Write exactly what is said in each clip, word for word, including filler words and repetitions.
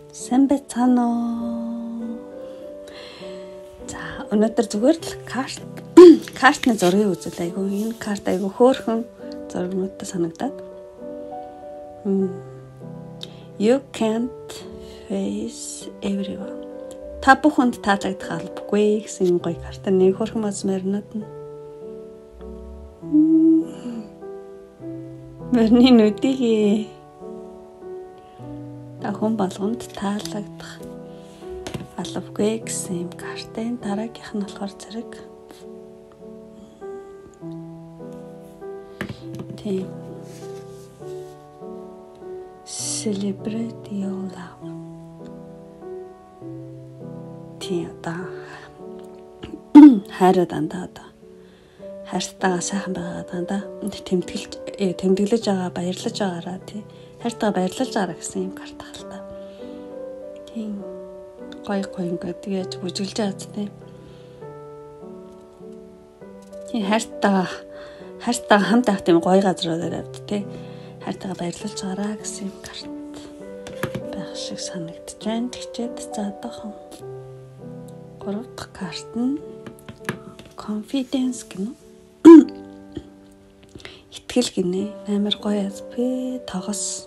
Сайн байцгаана уу? За, өнөөдөр зүгээр л карт картны зургийг үзүүл айгу. Энэ карт айгу хөөрхөн зургнуудтай санагдаад. You can't face everyone. Та бүхэнд таалагдах албагүй гэсэн гоё карт. Нэг хөөрхөн мас маринад нь. Мөрний нүдийг та хүн болгонд таалагдах албагүй гэсэн юм картын дараагийнх нь болохоор зэрэг тийм celebrate your love. Тийм одоо хайраа дандаа одоо хайртайгаа сайхан байгаа дандаа тэмдэглэж тэмдэглэж байгаа баярлаж байгаараа тий хайртайгаа баярлаж байгаа гэсэн юм карт хальтаа. Тийм гой гой ингээд яаж бүжиглж байгаа тий. Тийм хайртайгаа хайртайгаа хамт авах тийм гой газруудаар авд тий. Хайртайгаа баярлаж байгаараа гэсэн юм карт байх шиг санагдаж байна. Тэгчээд за одоохон гурав дахь карт нь confidence гэнэ. Итгэл гинэ. Амар гоё азбэ тогос.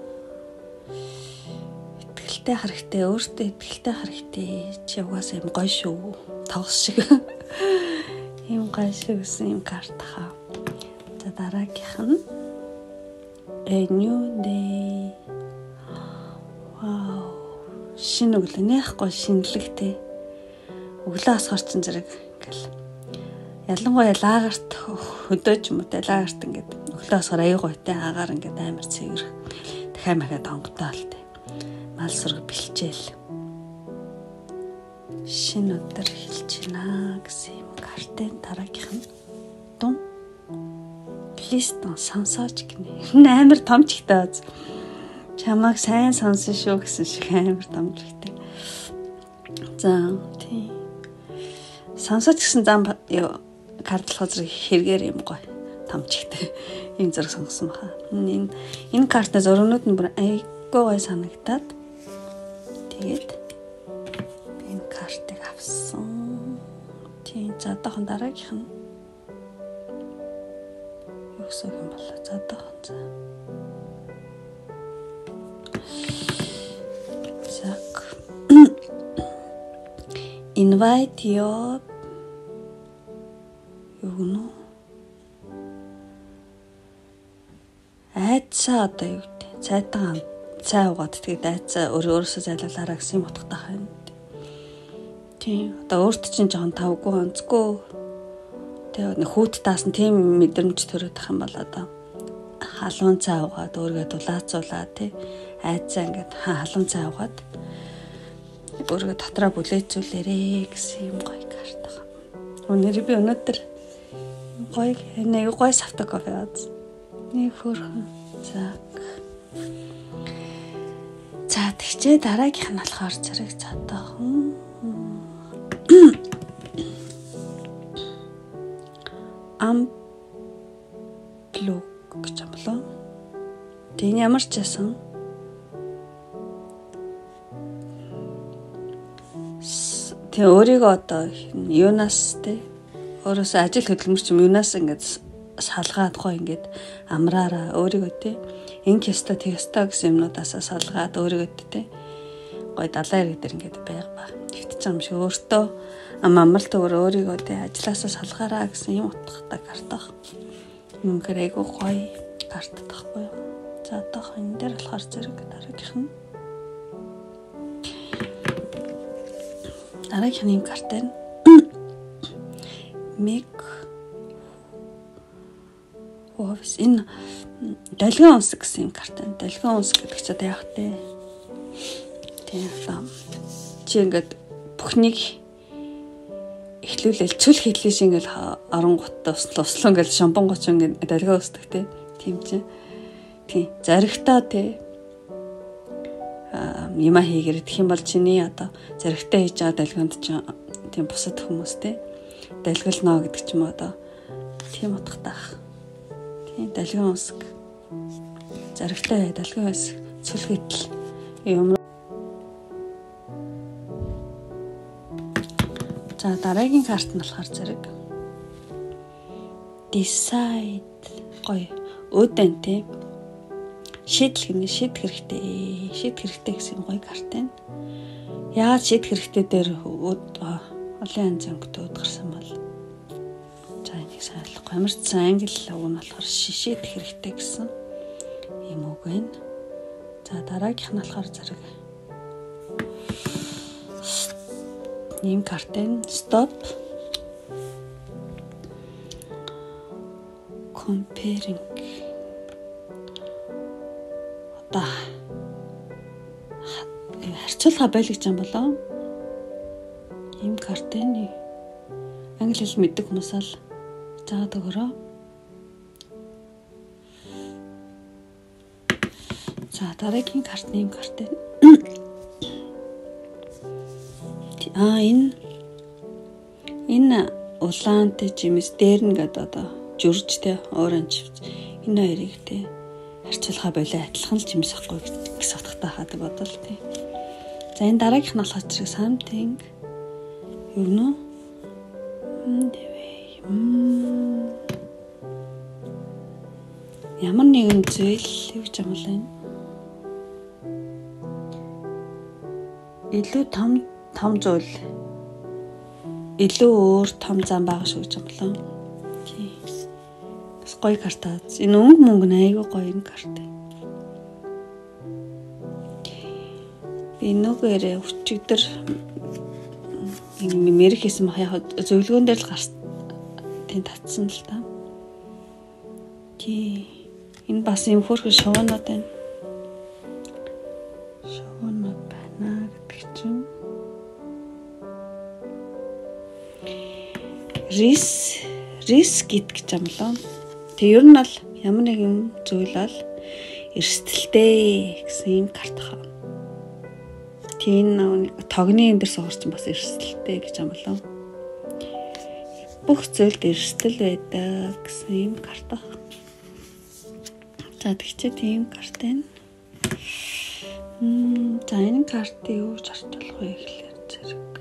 Итгэлтэй харахтай, өөртөө итгэлтэй харахтай чи угаасаа юм гоё шүү. Тогос шиг. Ийм гоё шиг гэсэн юм карт хаа. За дараагийнх нь A new day. Вау. Шинэ өглөө нэхгүй шинэлэгтэй. Өглөө асгарчин зэрэг ингээл ялангуяа лагерт хөдөөж юм уу те лагерт ингээд өглөө асгаар аяг гойтой агаар ингээд амар цэгэр дахиад махад онготоол те мал сураг бэлчээл шинэ өдөр эхэлж байна гэсэн юм картын дараагийнх нь дун листон сонсооч гинэ амар томчтой аз чамайг сайн сонсон шүү гэсэн шиг амар томчтой. За тий сонсооч гэсэн зам картлах зэрэг хэрэгээр юм гоё томчтой ийм зэрэг сонгосон баха. Энэ энэ картны зургууд нь бүр айгүй гоё санагдаад тэгээд энэ картыг авсан. Тийм за одоохон дараагийнх нь юу гэсэн юм болоо за одоохон за. Так. Invite your юу нөө айцаа одоо юу гэдэг цайтан цай угаад тэгээд айцаа өөрөө өөрөөсөө зайлуулаараа гэсэн юм утгатай байна. Тийм одоо өөрт чинь жоохон тавгүй онцгүй тэгээд хүүт таасан тийм мэдрэмж төрөд тах юм бол одоо халуун цай угаад өөргөө дулаацуулаа тий айцаа ингээд халуун цай угаад өөргөө дотроо бүлээцүүлээрээ гэсэн юм гоё карт байгаа. Өнөөдөр би өнөөдөр гой нэг гой савта кофе ууз. Нэг хөрхөн. За. За тэгчээ дараагийнх нь болохоор зэрэг цаатаахан. Ам блок гэж юм болоо. Тэг ямар ч байсан тэг өөрийгөө одоо юунаас те өөрөөсөө ажил хөдөлмөрч юм юунаас ингээд салгаад гоо ингээд амраараа өөрийгөө те инк ёстой тэг ёстой гэсэн юмнуудаас салгаад өөрийгөө те гой далайн ирэг дээр ингээд байга тэгтэж юм шиг өөртөө ам амралт өөр өөрийгөө те ажилласаа салгаараа гэсэн юм утгатай карт баг. Юм гэрээгүй гой карт тахгүй. За одоох энэ дээр болохоор зэрэг дараагийнх нь дараагийн юм карт байна. Make офис энэ долгион унс гэсэн юм карт байна. Долгион унс гэдэг чинь яг тэ. Тийм. Чи ингээд бүхнийг эхлүүлэл цүл хийлээ шиг ингээд оронготтой услаа услаа ингээд шампан гоч ингээд долгион усдаг тэ. Тийм чинь. Тийм. Зоригтой тэ. А юма хийгэр гэх юм бол чиний одоо зоригтой хийж байгаа долгионд чинь тийм бусад хүмүүс тэ. Далгалнаа гэдэг ч юм уу одоо тийм утгатай ах. Тийм далгын усг. Зарагтай далгын ус цүлгэтэл юм дараагийн карт нь болохоор зэрэг decide гоё өөдөн тий. Шийдэл гэнэ шийдэх хэрэгтэй. Шийдэх хэрэгтэй гэсэн гоё карт байна. Яагаад шийдэх хэрэгтэй дээр олон янзын өнгөтэй гарсан бол за энийг сайн ойлгохгүй. Ямарчсан англи үг нь болохоор шийдэх хэрэгтэй гэсэн юм үг байна. За дараагийнх нь болохоор зэрэг ийм карт байна. Stop comparing. Одоо харьцуулга байлгаж юм болоо. Ийм карт байна. Англи хэл мэддэг хүмүүс л заагаад өгөрөө. За дараагийн карт нэм карт байна. Аа энэ энэ улаантай жимс дээр нь гэдэг одоо жүржтэй оранж энэ хоёрыг те харьцуулахаа болоо адилхан л жимс ахгүй гэсэн утгатай хаад бодвол те. За энэ дараагийнх нь болохоор зэрэг something юу нөө ямар нэгэн зүйл юу гэж юм бол энэ илүү том том зүйл илүү өөр том зам байгаа шүү гэж юм болоо. Тий. Бас гоё карт аа. Энэ өнгө мөнгө айгүй гоё энэ карт. Би нүгээрээ өчигдөр юм мэрх хийсэн мах яг зөвлөгөөн дээр л гарсан. Тийм татсан л та. Тий. Энэ бас юм хөөрхөн шовонод байна. Шовонод байна гэдэг чинь рис рис гэдэг юм лөө. Тэг ер нь бол ямар нэгэн зүйл бол эрсдэлтэй гэсэн юм карт хаа. Тийм тогны энэ дэр сугарч бас эрсдэлтэй гэж юм лөө. Бүх зүйлд эрсдэл байдаг гэсэн юм карт хаа. За тэгчээ тийм карт байна. Мм за энэ картыг юу ч орчуулах вэ гэхлээр зэрэг.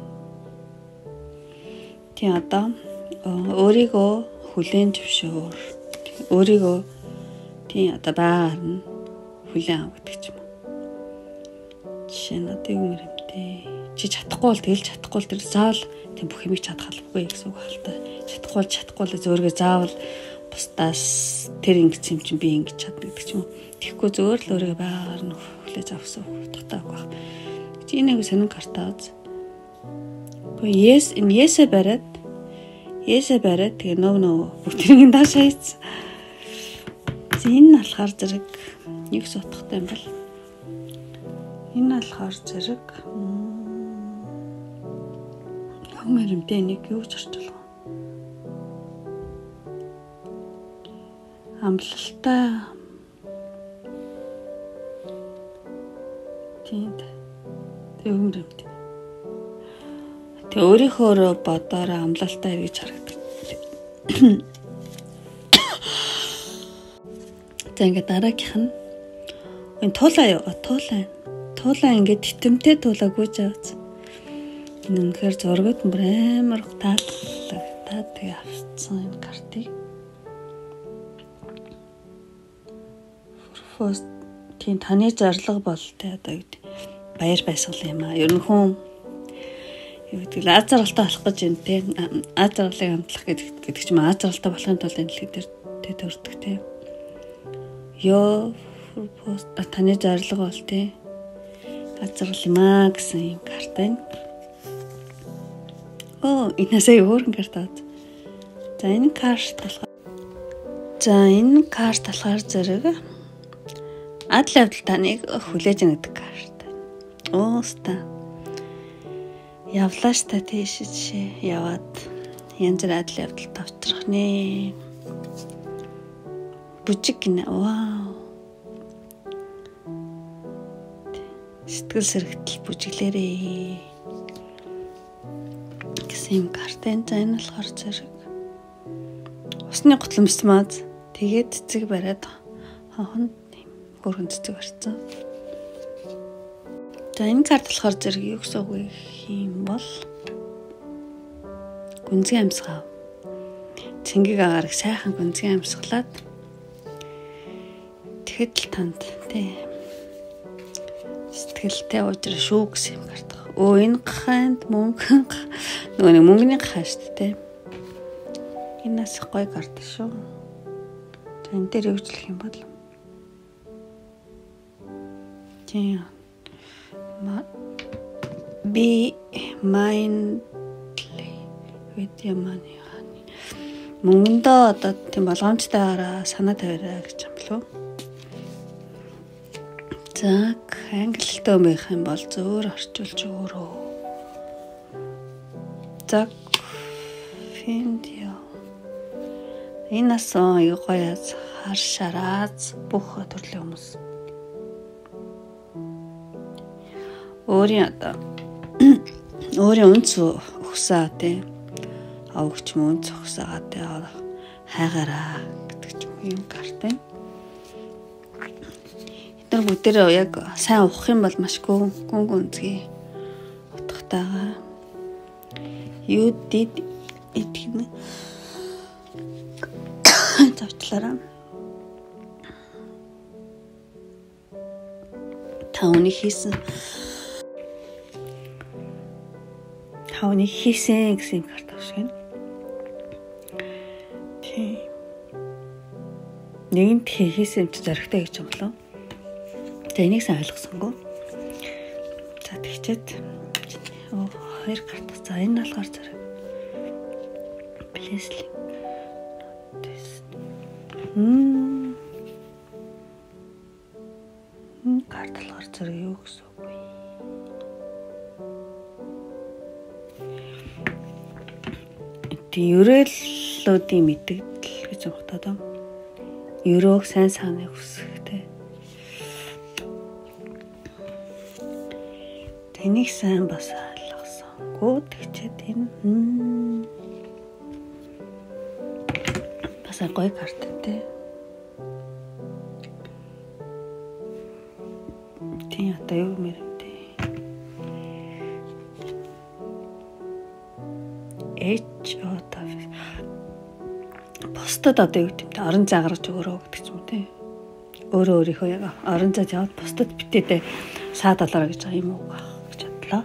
Тийм одоо өөрийгөө хүлээн зөвшөөр. Өөрийгөө тийм одоо баар нь хүлээн ав гэдэг юм. Жишээ нь одоо юу нэрэмтэй. Чи чадахгүй бол тэгэл чадахгүй л тэр заавал тийм бүх юмыг чадах албагүй гэсэн үг хаалта. Чадахгүй бол чадахгүй л зөөргөө заавал бусдаас тэр ингэж юм чинь би ингэж чадна гэдэг ч юм. Тэгэхгүй зөөр л өөрийгөө баар нь хүлээж авсан утгатайг баг. Чи энийг сонин картааز. Гэхдээ yes энэ yes-э бариад yes-э бариад тэгээ нөө нөө бүгднийг даашаа хийц. Энэ нь болохоор зэрэг нэг сутгатай юм бол. Энэ болохоор зэрэг юмэрэмтэй нэг юу ч орчуулга. Амлалтай тийм тэг юмэрэмтэй. Тэг өөрийнхөө бодоороо амлалтай гэж харагдаг. За ингээд дараагийнх нь энэ туулаа юу? Туулаа. Туулаа ингээд титэмтэй туулаа гүйж авц. Энэ үнэхээр зургууд бүр амар таалагдаад тэгээ авцсан энэ картыг. Форс тийм таны зарлага бол тэ одоо гэдэг баяр баясгал юм аа. Ер нь хүн юу гэдэг л азаргалтай болох гэж юм те. Азаргалыг амтлах гэдэг гэдэг чинь азаргалтай болохын тулд энэ дэлхий дээр тэ төрдөг те. Ёо форс таны зарлага бол те. Азаргал юм аа гэсэн юм карт байна. Оо, энэсээ өөрхөн карт аа. За энэ карт болохоор За энэ карт болохоор зэрэг адил явдал таныг хүлээж авах гэдэг карт. Ууста. Явлаа ш та тийш жишээ яваад янз бүр адил явдалд авчрах нэ. Бүжиг гинэ. Вау. Сэтгэл сэрэгтэл бүжиглээрээ. Гэсэн юм карт энэ за энэ болохоор зэрэг усны гутламж маад тэгээд цэцэг бариад хонхонд гөргөн цэцэг барьсан. За энэ карт болохоор зэрэг юу гэсэн үг юм бол гүнзгий амьсгаа. Цэнгийг агаарыг сайхан гүнзгий амьсгалаад тэгэхэд л танд тий сэтгэлтэй уужраа шүү гэсэн юм гардаг. Өө энэ гаханд мөнгө нөгөө нэг мөнгөний гахаа шүү дээ. Энэ нас гой гардаг шүү. Тэн дээр өвчлөх юм бол тий be mindful with your money. Мөнгөндөө одоо тийм болгоомжтойгаараа санаа тавиараа гэж юм болов. За англилтэй байх юм бол зөөр орчуулж өгөөрөө. За финдио. Энэ нас аюу гоёс харшараац бүх төрлийн хүмүүс. Өөрийн одоо өөрийн үнц өгсөө тий авагч мөн цогсаагаа тий хайгаараа гэдэг ч юм гартай. Эдгээр бүгдээрээ яг сайн ухах юм бол маш гүн гүн гүнзгий утгатайгаа. You did it гэнэ. Завчлаараа. Тауны хийсэн. Тауны хийсэн гэсэн юм гардаг шиг. Тий. Нэгэнт хийсэн юм чи зоригтой гэж юм болов. За энийг сайн ойлгосонгүй. За тэгчээд оо хоёр карт. За энэ болохоор зэрэг. Please. Мм. Мм карт болохоор зэрэг юу гэсэн үг вэ? Тэ ерөөллүүдийн мэдээлэл гэж бодоод байна. Ерөөг сайн санааг хүсэхтэй. Тэнийг сайн бас ойлгосонгүй тэгчээд энэ бас гоё карт тий. Тий одоо юу мэрэмтэй. Эч одоо постод одоо юу гэдэг юм орон зай гаргаж өгөрөө гэдэг юм тий. Өөрөө өөрийнхөө яг орон зайд яваад постод битээдээ саа доллар гэж байгаа юм уу гэж бодлоо.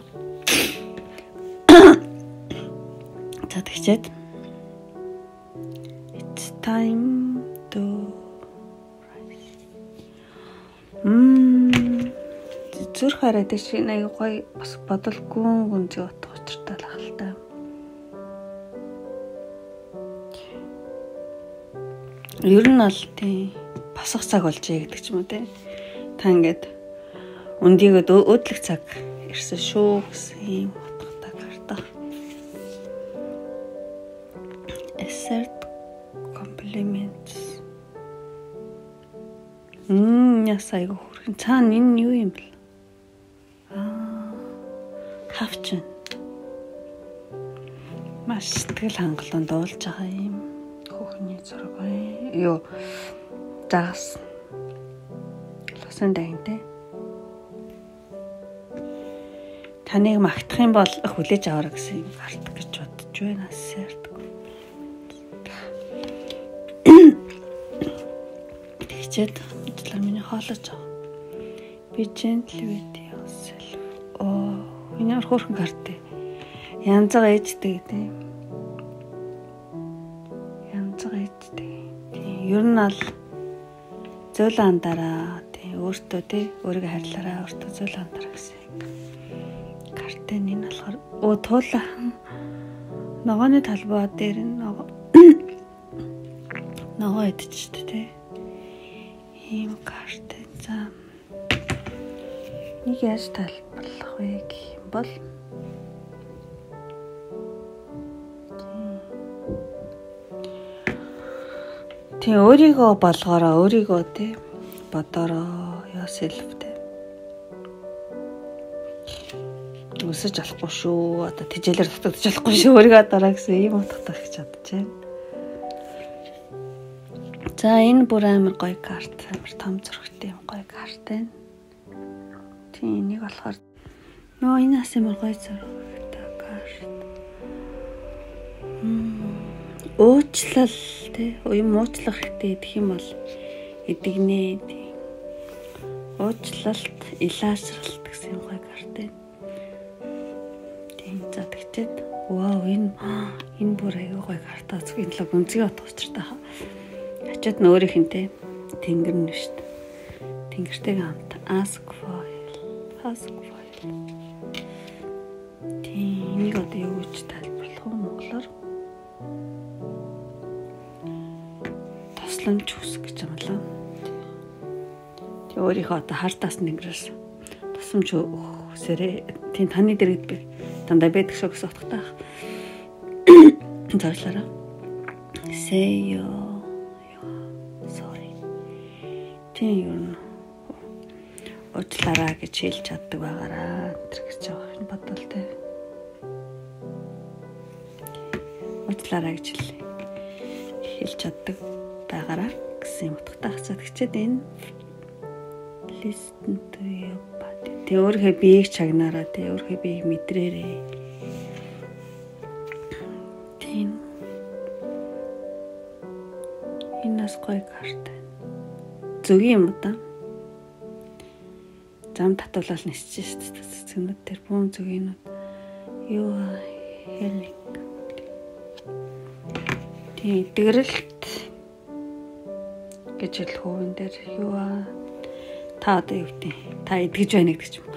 За тэгчээд it's time to rise. Мм зүрх хараад шиг нэг гоё бас бодолгүй гүнзгий утга учиртай л ахaltaа. Ер нь бол тий басах цаг болжээ гэдэг ч юм уу тий. Та ингээд өндийгөө өөдлөх цаг ирсэн шүү гэсэн юм утгатай карта. Assert compliments. Мм ясайг хүрхэн цаана энэ юу юм бэл? Аа хавчин. Маш сэтгэл хангалуун дуулж байгаа юм. Хөхний зураг бай. Юу даас ласан дайнтэй. Таныг магтах юм бол хүлээж аваарай гэсэн юм гарт гэж бодож байна сэрд. Тэгчээд ажлаар миний хоолож байгаа. Be gentle with yourself. Оо, энэ хөрхөн карт. Янзгаа ээжтэй гэдэг юм. Ер нь ал зөөл андараа тий өөртөө тий өөрийгөө хайрлаараа өөртөө зөөл андараа гэсэн. Картын энэ болохоор оо туулаа ногооны талбай дээр ногоо ногоо идчихтэй тий. Ийм карт за. Нэг яаж тайлбарлах вэ гэх юм бол тий өөрийгөө болгоороо өөрийгөө тий бодороо yourself тий өсөж болохгүй шүү одоо тижээлэр татагдаж болохгүй шүү өөрийгөө дараа гэсэн ийм утгатай гэж бодож байна. За энэ бүр амар гоё карт амар том зурагтай юм гоё карт байна. Тий энийг болохоор нөө энэ бас амар гоё зурагтай карт. уучлал тий юм уучлах хэрэгтэй гэх юм бол эдгнээ тий. Уучлалт, илаашралт гэсэн гоё карт. Тийм за тэгчээд вау энэ энэ бүр аягүй гоё карт аа зөвхөн л гүнзгий отох учиртай. Ачаад нөөрийнхэнтэй тэнгэр нь шүү дээ. Тэнгэртэйг хамт ask for ask for тийм нэг одоо юу гэж тайлбарлах вэ монголоор? Тусламж хүсэх гэж юм лээ. Тэг өөрийнхөө одоо хартаас нэнгэрээс тусламж өгсөрээ. Тийм таны дэргэд би дандаа байдаг шүү гэсэн утгатай. Зарлаараа. Say you sorry. Тийм уучлаарай гэж хэлж чаддаг байгаараа тэр гэж байгаа юм бодвол тэ. Уучлаарай гэж хэлж чаддаг байгаараа гэсэн юм утгатай хацаад гэчээд энэ listen to your body. Тэ өөрийнхөө биеийг чагнаараа тэ өөрийнхөө биеийг мэдрээрэй. Тийм. Энэ нас гоё карт. Зөвгийн юм да. Зам татуулаад нисэж шүү дээ. Цэцгнүүд тэр бүүн зүгийнүүд юу хэлэх. Тийм дэгрэлт гэж хэлэх үгэн дээр юу та одоо юу гэдэг та идгэж байна гэдэг ч юм.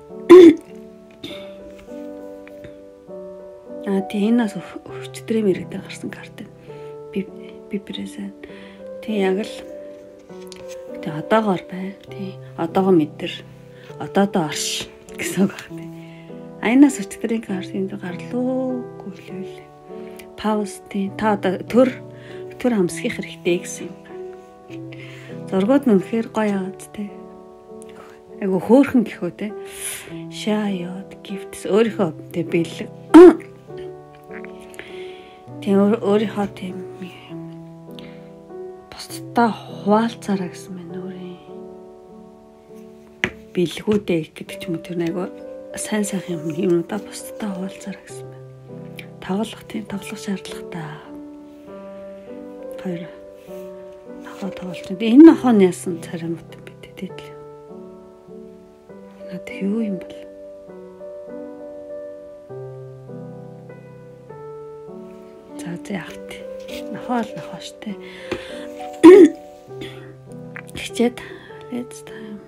А тийм нас өвчтрээ мэрэгдээ гарсан карт. Би би present. Тийм яг л тийм одоогоор бай. Тийм одоогоо мэдэр. Одоодоо орш гэсэн үг байна. Аянаас өчтөрийн карт энд гарлуугүй лээ. Пауз тийм та одоо төр төр хамсхих хэрэгтэй гэсэн юм. Зургууд нь үнэхээр гоё аваад тий. Айгу хөөрхөн гэхүү тий. Шаяад гифтс өөрийнхөө тий бэлэг. Тийм өөрийнхөө тийм бусдаа хуваалцаараа гэсэн мэн өөрийн бэлгүүдээ гэдэг ч юм уу тэр айгу сайн сайхан юм юмудаа бусдаа хуваалцаараа гэсэн мэн. Тоглох тийм тоглох шаардлагатай. Хоёр нохоо тоглож байна. Энэ нохооны ясан царай мут бид тэтэл. Наад юу юм бол? За за яахт. Нохоо л нохоо штэ. Хичээд let's time.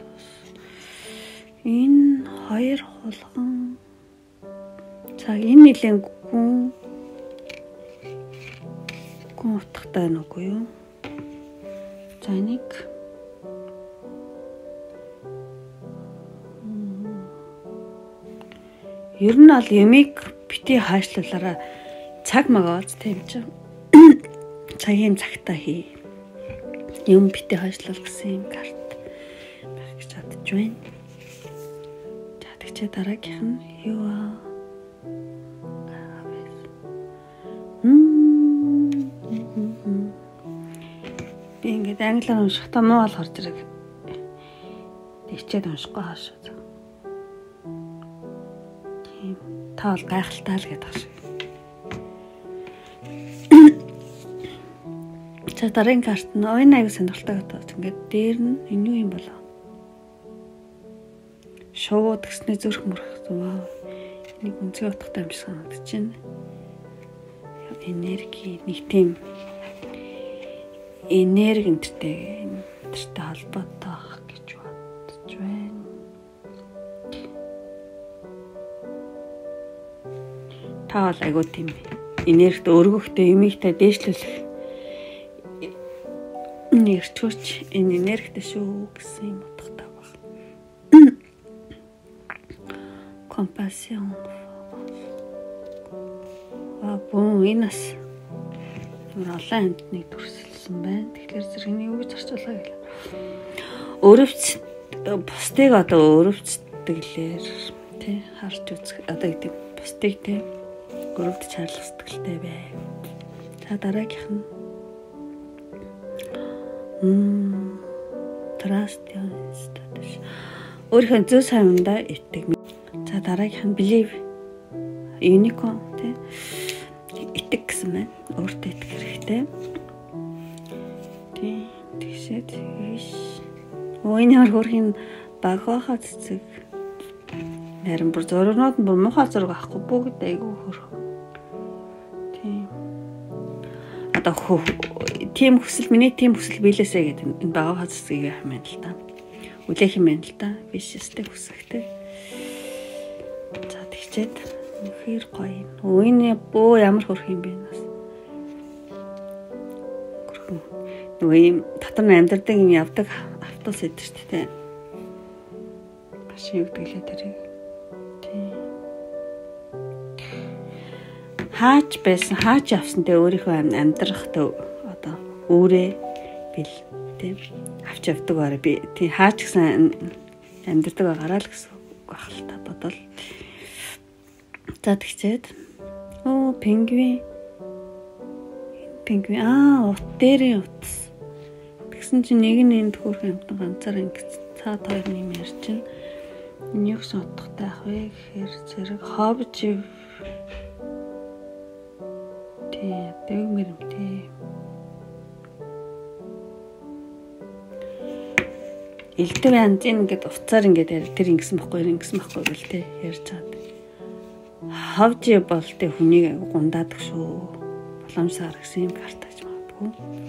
Энэ хоёр хулган. За энэ нэлээд гүн гүн утгатай байна уу юу? За нэг ер нь ал ямиг бити хаашлуулаараа цаг магаац тийм ч цагийн цагтаа хий. Юм бити хаашлуул гэсэн юм карт байх гэж бодож байна. За тэгчээ дараагийнх нь юу аа? Би ингээд англиар уншихдаа муу болохоор зэрэг тэгчээд уншихгүй хаашаа. Тийм та бол гайхалтай л гэдэг шиг. За дараагийн карт нь ойн аяг сонирхолтой гэдэг. Ингээд дээр нь энэ юу юм болоо? Шууд гэснээр зүрх мөрөх зуваа. Энийг үнцгий утгатай юм шиг санагдаж байна. Энерги нэг тийм энерги энтертэй энтертэй холбоотой ах гэж бодож байна. Та бол айгуу тийм энергид өргөхтэй юмигтай дээшлүүлэх нэрчүүч энэ энергитэй шүү гэсэн юм утгатай байна. Compassion. А бун энэс олон амтныг төрсөлсөн байна. Тэгэхээр зэрэгний юу гэж зарцуулаа гэлээ. Өрөвч бусдыг одоо өрөвчтгэлээр тий харж үзэх одоо гэдэг бусдыг тий өрөвдөж харлах сэтгэлтэй бай. За дараагийнх нь м trust yourself. Өөрийнхөө зөв сайн юмдаа итгэ. За дараагийнх нь believe unicorn тий итэг гэсэн болсон байна. Өөртөө итгэх хэрэгтэй. Тийм тэгшээ тэгш. Өөний хөрхийн баг хаа цэцэг. Харин бүр зургууд нь бүр муухай зураг авахгүй бүгд айгүй хөрх. Тийм. Одоо тийм хүсэл миний тийм хүсэл биелээсэ гэдэг энэ баг хаа цэцгийг яах юм бэ л та. Үлээх юм байна л та. Биш өстэй хүсэхтэй. За тэгчээд нөхөр гоё. Өөний бөө ямар хөрх юм бэ нас. Нөгөө юм татар амьдардаг юм явдаг автобус эдэр шүү дээ. Маш юу гэдгэлээ тэрийг. Тийм. Хаач байсан, хаач явсан тэ өөрийнхөө амьдрах тэ одоо өөрөө бил тийм авч явдаг аа би тийм хаач гэсэн амьдардаг байгаараа л гэсэн үг ахalta бодвол. За тэгчээд оо пингвин пингвин аа ут дээрээ утас. Тэгсэн чинь нэг нь энд хөрх амтан ганцаар ингэж цаад хоёр нэм ярьж чинь энэ юу гэсэн утгатай ах вэ гэхээр зэрэг хобж тий дэг мэрэмтэй элдв янз ингээд уцаар ингээд тэр ингэсэн бохгүй ингэсэн бохгүй гэл тий ярьж чад. Ховж бол тэ хүнийг гундаадаг шүү. Боломжсаар гэсэн юм картаж магадгүй.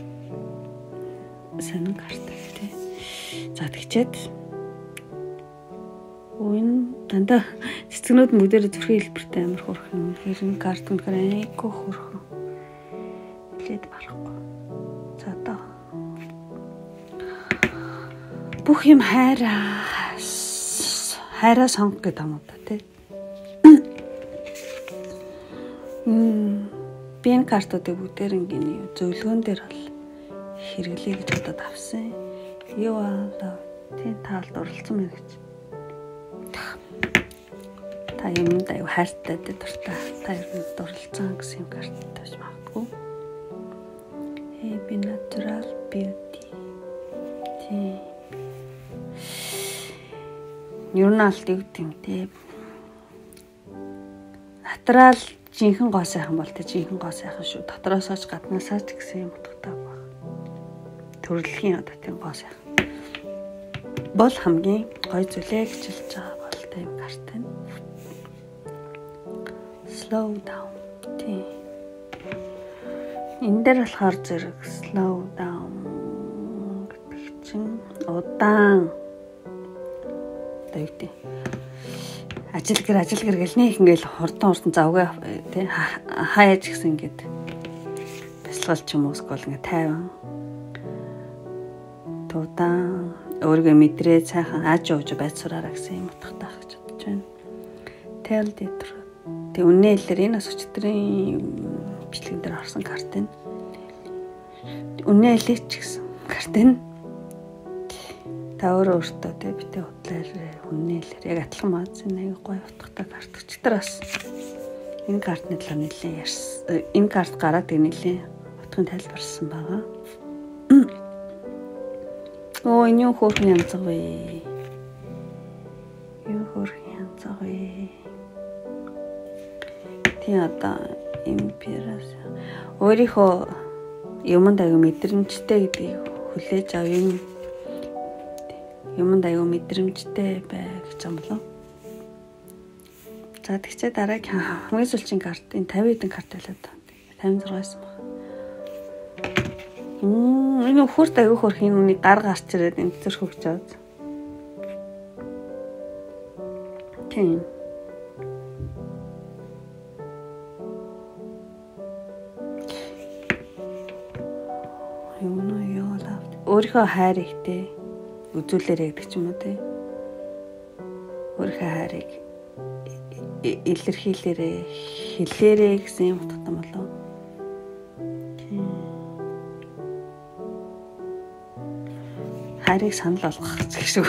Сонин карта тий. За тэгчээд үн дандаа цэцгнүүд бүгдээр зүрхийн хэлбэртэй амар хөрх юм. Тэгэхээр карт үнэхээр айгүй хөрх. Лээд барахгүй. За одоо бүх юм хайраа хайраа сонго гэдэг юм уу та тий. Мм би энэ картуудыг бүгдээр ингээний зөвлөгөөн дээр бол хэрэглэе гэж бодоод авсан. Юу аа тийм таалд оролцсон мэн гэж. Та юмд аюу хайртай дээ дуртай. Та юмд оролцсон гэсэн юм карт тааш магадгүй. Happy natural beauty. Тийм. Юу нь алт юу гэм те. Натурал жинхэнэ гоо сайхан бол тэ жинхэнэ гоо сайхан шүү. Дотроосооч гаднаасаач гэсэн юм утгатай баг. Төрөлхийн одоо тийм гоо сайхан. Бол хамгийн гоё зүйлээ гэж хэлж байгаа бол тийм карт байна. Slow down. Тийм. Энэ дээр болохоор зэрэг slow down гэдэг чинь удаан тавьдیں۔ Ажил гэр ажил гэр гэл нэг ингээл хурдан хурдан завгаа тий хаяаж гисэн ингээд бясалгал ч юм уу скол ингээд тайван туудаан өөргөө мэдрээ цайхан аж ууж байц сураараа гэсэн юм утгатай гэж бодож байна. Tell the truth. Тэг үнэ хэлээр энэ бас өчтөрийн бичлэгэн дээр орсон карт энэ. Үнэ хэлээч гэсэн карт энэ. Та өөрөө өөртөө тэ битээ утлаар үнэ хэлээр яг адилхан маац энэ гоё утгатай карт өчтөр бас энэ картны талаар нэлээд ярьсан. Энэ карт гараад нэлээд утгын тайлбарсан байгаа. Оо энэ юу хөөрхөн янзаг вэ? Юу хөөрхөн янзаг вэ? Тийм одоо империас өөрийнхөө юмд аягүй мэдрэмжтэй гэдгийг хүлээж авъя. Юмд аягүй мэдрэмжтэй бай гэж юм болов. За тэгчээ дараагийн хамгийн сүүлчийн карт энэ тавиад хэдэн карт байлаа да. тавин зургаас баг. Мм энэ хурд аягүй хөрхийн үнийг гар гарч ирээд энэ зүрх хөгж аваад. Тийм. Өөрийнхөө хайр ихтэй үзүүлээрэй гэдэг ч юм уу те. Өөрийнхөө хайрыг илэрхийлээрэй, хэлээрэй гэсэн юм утгатай болов. Хайрыг санал болгох гэх шиг.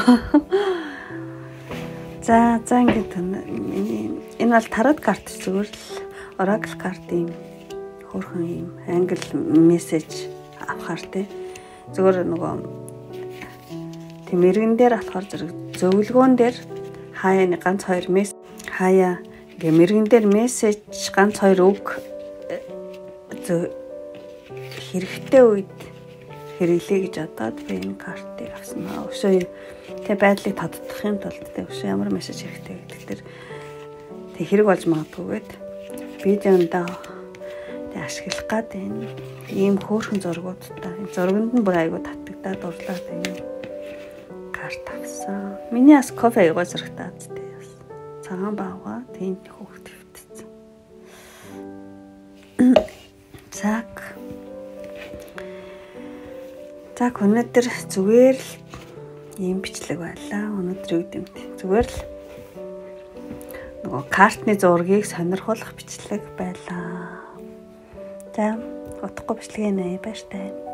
За за ингээд энэ бол тарот карт зүгээр л oracle карт юм хөөрхөн юм англи мессеж авахар те. Зүгээр нөгөө тийм иргэн дээр болохоор зэрэг зөвлөгөөн дээр хаяа нэг ганц хоёр мессеж хаяа ингээ мэрэгэн дээр мессеж ганц хоёр үг хэрэгтэй үед хэрэглэе гэж бодоод би энэ картыг авсан аа. Өшөө тэг байдлыг тодтохын тулд тэг өшөө ямар мессеж хэрэгтэй гэдэг тэр тэг хэрэг болж магадгүйгээд видеондоо тэг ашиглах гад энэ ийм хөөрхөн зургуудтай. Энэ зурганд нь бүр айгуу татагдаад дурлаад энэ карт авсан. Миний бас кофе аягаа зурагтаад тэг бас цагаан баага тэнд хөөхт хөвтсөн. Зак Зак өнөөдөр зүгээр л ийм бичлэг байлаа. Өнөөдөр юу гэмт зүгээр л нөгөө картны зургийг сонирхолох бичлэг байлаа. За утгагүй бичлэгээ нэ баяртай.